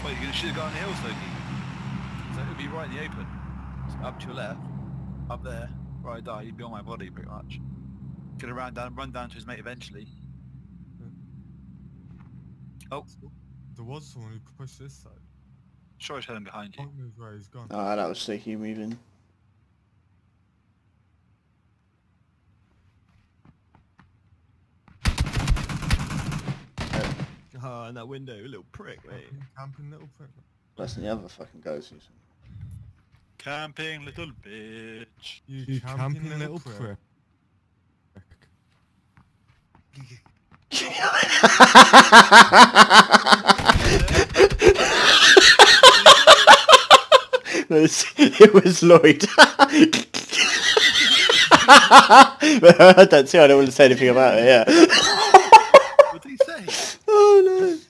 Wait, you're gonna shoot a guy on the hill, Sophie? So it'll be right in the open. So up to your left, up there, where I die, you'd be on my body pretty much. Gonna run down to his mate eventually. Oh. There was someone who pushed this side. Sure, he's heading behind you. Can't move where he's gone. Ah, that was Sticky moving. Ah, in that window, a little prick, mate. Camping little prick. That's the other fucking goes. Camping little bitch. You camping little prick. It was Lloyd. But I heard that too, I don't want to say anything about it, yeah. What did he say? Oh no.